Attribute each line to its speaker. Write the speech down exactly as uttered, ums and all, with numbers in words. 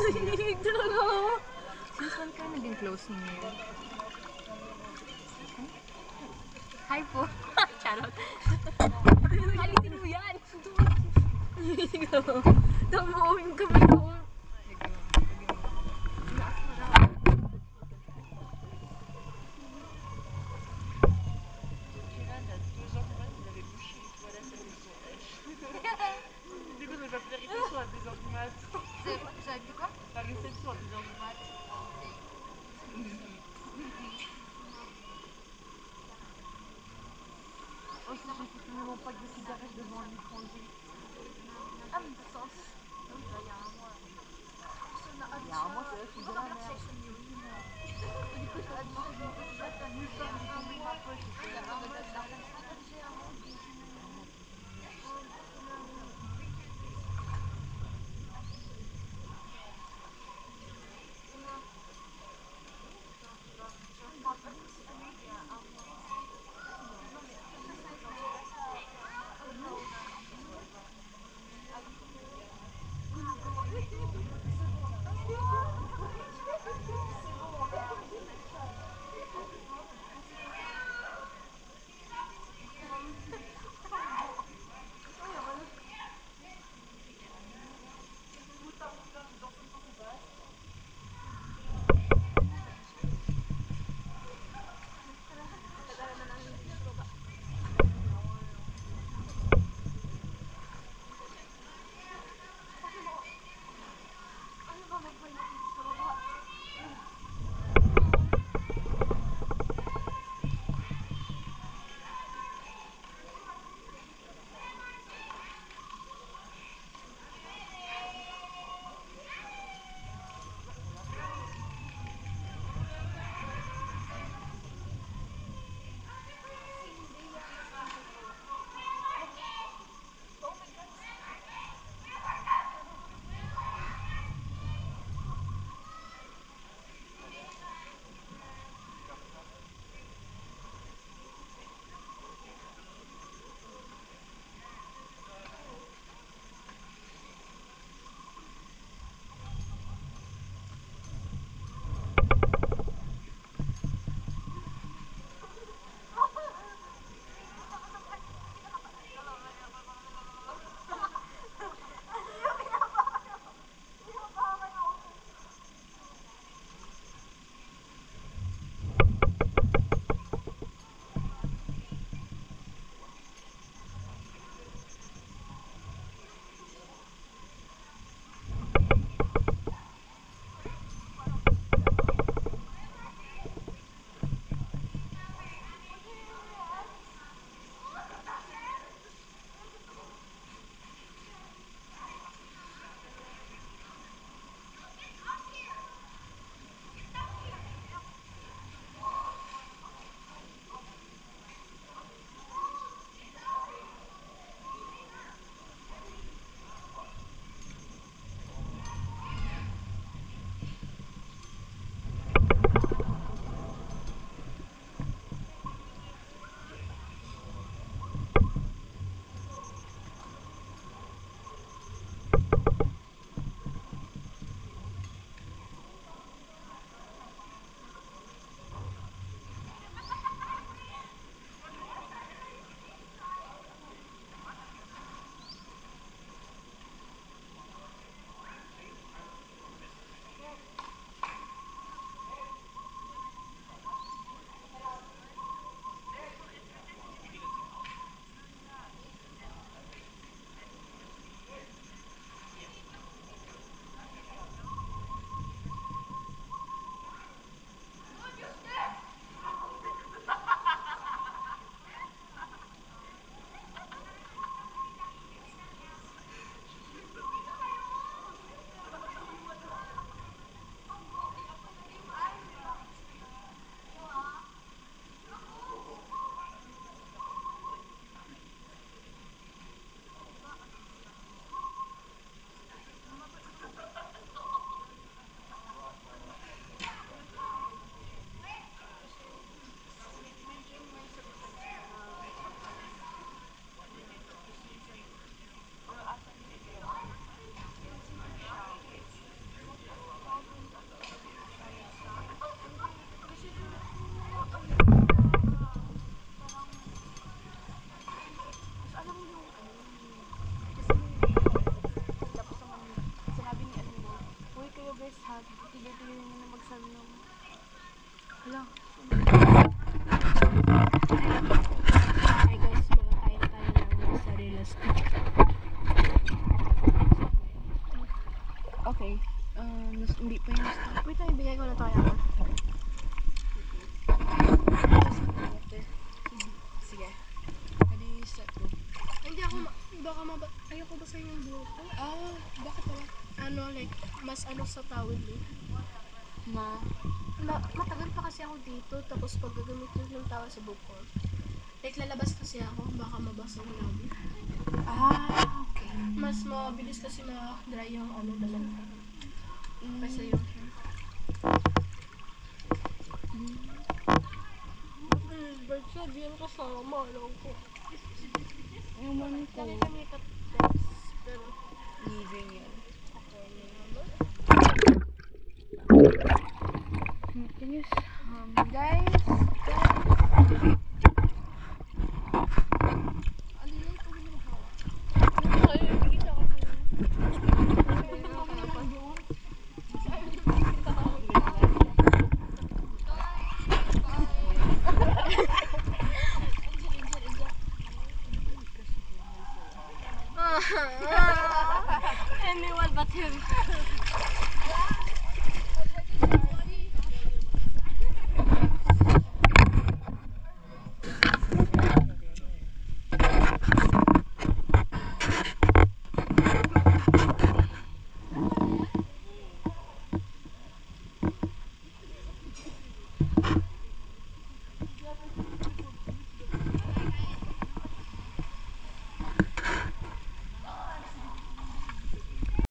Speaker 1: Nahihilig talaga ako. Since when kayo naging close ni Neil? Hi po. Charot. Alitin mo yan. Nahihilig ako. Tamuhin kamay ko.
Speaker 2: Ça dit quoi? La réception à deux heures du mat. Oh, ça j'ai finalement pas de cigarette devant un étranger. Ah, mais ça sent. Il y a un mois. Il y a un mois, c'est vrai que je suis de la merde. Du coup, je t'ai dit, je vais ma poche. Il y a un mois, Sabi mo. Hala. Hi guys, makakain tayo ng mozzarella stick.
Speaker 1: Okay. Um, hindi pa yung stop.
Speaker 2: Wait lang, ibigay ko na tayo ako.
Speaker 1: Sige. Adi set ko.
Speaker 2: Hindi ako, ma- baka maba... Ayoko ba sa yung buhok ko?
Speaker 1: Ah, bakit pala?
Speaker 2: Ano, like, mas ano sa tawid eh.
Speaker 1: Ma.
Speaker 2: Ma matagal pa kasi ako dito, tapos pag gagamit ko yung tawad sa buhok ko. Like, lalabas kasi ako, baka mabasa yung labi.
Speaker 1: Ah, okay.
Speaker 2: Mas mabilis kasi ma-dry yung ano, dalan ko. Kasi yung hair. Mm. But siya, di yan kasama, alam ko.
Speaker 1: Yung man ko.
Speaker 2: Kami kami ka-text, pero
Speaker 1: Leaving yun.
Speaker 2: ako na naman.
Speaker 1: Continuous. Um, guys.
Speaker 2: Ano yun? Kung hindi nag-hawa? Ay, nakikita ko pa yun. Anyone but him.